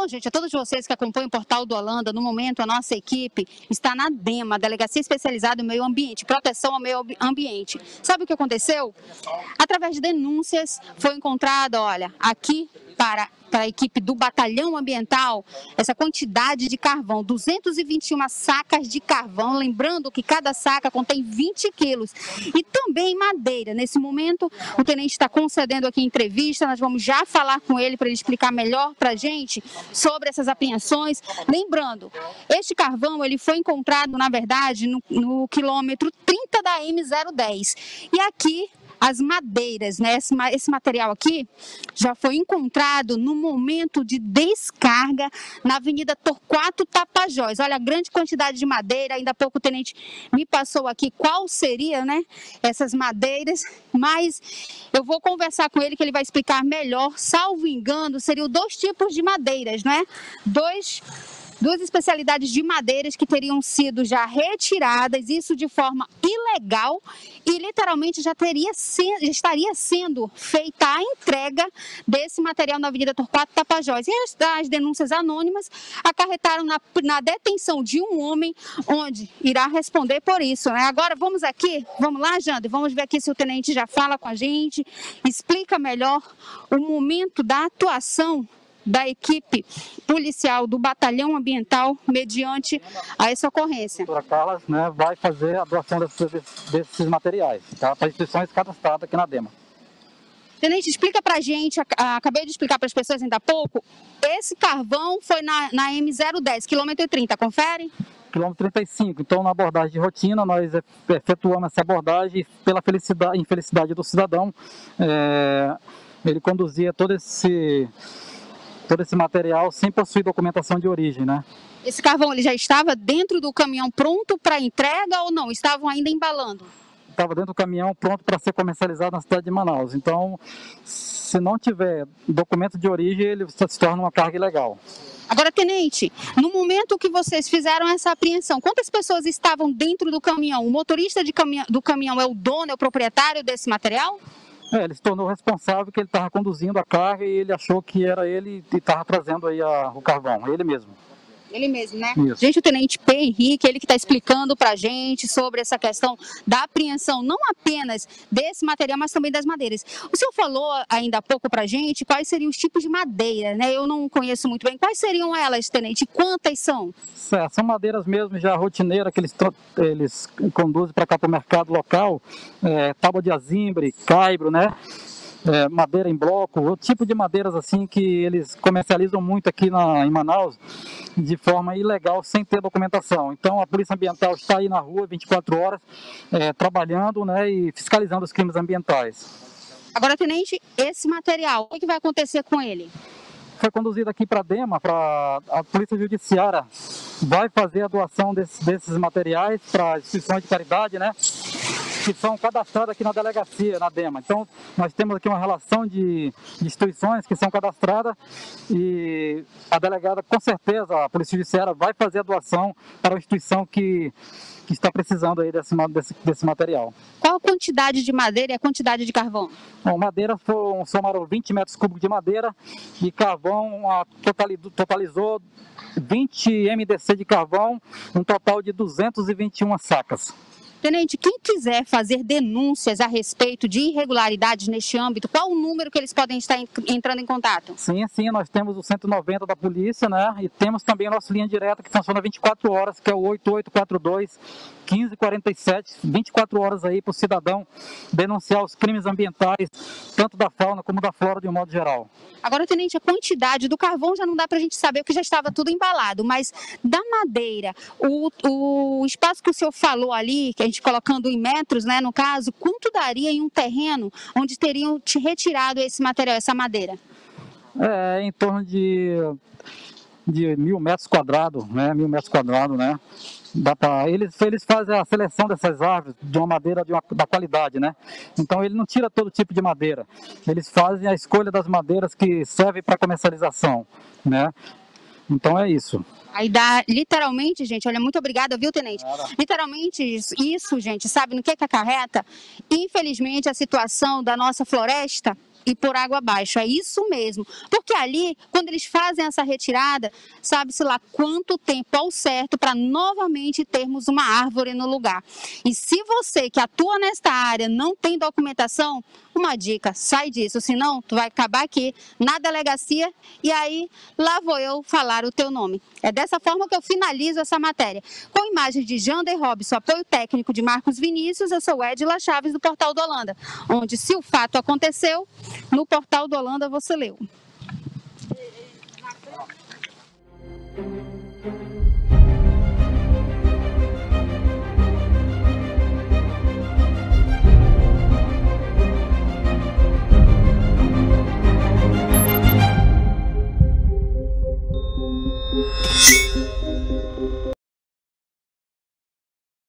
gente, a todos vocês que acompanham o Portal do Holanda, no momento a nossa equipe está na DEMA, Delegacia Especializada em Meio Ambiente, Proteção ao Meio Ambiente. Sabe o que aconteceu? Através de denúncias foi encontrado, olha, aqui para a equipe do Batalhão Ambiental, essa quantidade de carvão, 221 sacas de carvão, lembrando que cada saca contém 20 quilos. E também madeira. Nesse momento, o tenente está concedendo aqui entrevista, nós vamos já falar com ele para ele explicar melhor para a gente sobre essas apreensões. Lembrando, este carvão ele foi encontrado, na verdade, no quilômetro 30 da M010. E aqui, as madeiras, né? Esse material aqui já foi encontrado no momento de descarga na Avenida Torquato Tapajós. Olha a grande quantidade de madeira, ainda há pouco o tenente me passou aqui qual seria, né, essas madeiras, mas eu vou conversar com ele que ele vai explicar melhor. Salvo engano, seriam dois tipos de madeiras, né? Duas especialidades de madeiras que teriam sido já retiradas, isso de forma ilegal, e literalmente já estaria sendo feita a entrega desse material na Avenida Torquato Tapajós. E as denúncias anônimas acarretaram na detenção de um homem, onde irá responder por isso, né? Agora vamos lá, Jander, vamos ver aqui se o tenente já fala com a gente, explica melhor o momento da atuação da equipe policial do Batalhão Ambiental mediante a essa ocorrência. A doutora Carla, né, vai fazer a doação desses materiais, tá, para instituições cadastradas aqui na DEMA. Tenente, explica pra gente, acabei de explicar para as pessoas ainda há pouco, esse carvão foi na M010, quilômetro 30, confere? Quilômetro 35, então na abordagem de rotina nós efetuamos essa abordagem pela infelicidade do cidadão, ele conduzia todo esse material sem possuir documentação de origem, né? Esse carvão ele já estava dentro do caminhão pronto para entrega ou não? Estavam ainda embalando? Estava dentro do caminhão pronto para ser comercializado na cidade de Manaus. Então, se não tiver documento de origem, ele se torna uma carga ilegal. Agora, tenente, no momento que vocês fizeram essa apreensão, quantas pessoas estavam dentro do caminhão? O motorista do caminhão é o dono, é o proprietário desse material? Ele se tornou responsável que ele estava conduzindo a carga e ele achou que era ele e estava trazendo aí o carvão, ele mesmo. Ele mesmo, né? Isso. Gente, o tenente P. Henrique, ele que está explicando para a gente sobre essa questão da apreensão, não apenas desse material, mas também das madeiras. O senhor falou ainda há pouco para a gente quais seriam os tipos de madeira, né? Eu não conheço muito bem. Quais seriam elas, tenente? Quantas são? São madeiras mesmo já rotineiras que eles conduzem para cá para o mercado local, tábua de azimbre, caibro, né? Madeira em bloco, o tipo de madeiras assim que eles comercializam muito aqui em Manaus de forma ilegal, sem ter documentação. Então a Polícia Ambiental está aí na rua 24 horas trabalhando, né, e fiscalizando os crimes ambientais. Agora, tenente, esse material, o que vai acontecer com ele? Foi conduzido aqui para a DEMA, para a Polícia Judiciária vai fazer a doação desses materiais para instituições de caridade, né, que são cadastradas aqui na delegacia, na DEMA. Então, nós temos aqui uma relação de instituições que são cadastradas e a delegada, com certeza, a Polícia Judiciária vai fazer a doação para a instituição que está precisando aí desse material. Qual a quantidade de madeira e a quantidade de carvão? Bom, madeira somaram 20 metros cúbicos de madeira e carvão totalizou 20 MDC de carvão, um total de 221 sacas. Tenente, quem quiser fazer denúncias a respeito de irregularidades neste âmbito, qual o número que eles podem estar entrando em contato? Sim, nós temos o 190 da polícia, né? E temos também a nossa linha direta que funciona 24 horas, que é o 8842-1547, 24 horas aí para o cidadão denunciar os crimes ambientais, tanto da fauna como da flora de um modo geral. Agora, tenente, a quantidade do carvão já não dá para a gente saber, porque já estava tudo embalado, mas da madeira, o espaço que o senhor falou ali, que a gente colocando em metros, né, no caso, quanto daria em um terreno onde teriam te retirado esse material, essa madeira? Em torno de 1.000 metros quadrados, né, 1.000 metros quadrados, né? Eles fazem a seleção dessas árvores de uma madeira da qualidade, né? Então ele não tira todo tipo de madeira. Eles fazem a escolha das madeiras que servem para comercialização, né? Então é isso. Aí dá, literalmente, gente, olha, muito obrigada, viu, tenente? Literalmente isso, gente, sabe no que acarreta? Infelizmente, a situação da nossa floresta e por água abaixo. É isso mesmo. Porque ali, quando eles fazem essa retirada, sabe-se lá quanto tempo ao certo para novamente termos uma árvore no lugar. E se você que atua nesta área não tem documentação, uma dica, sai disso, senão tu vai acabar aqui na delegacia e aí lá vou eu falar o teu nome. É dessa forma que eu finalizo essa matéria. Com imagens de Jander Robson, apoio técnico de Marcos Vinícius, eu sou Edila Chaves do Portal do Holanda, onde se o fato aconteceu, no Portal do Holanda você leu.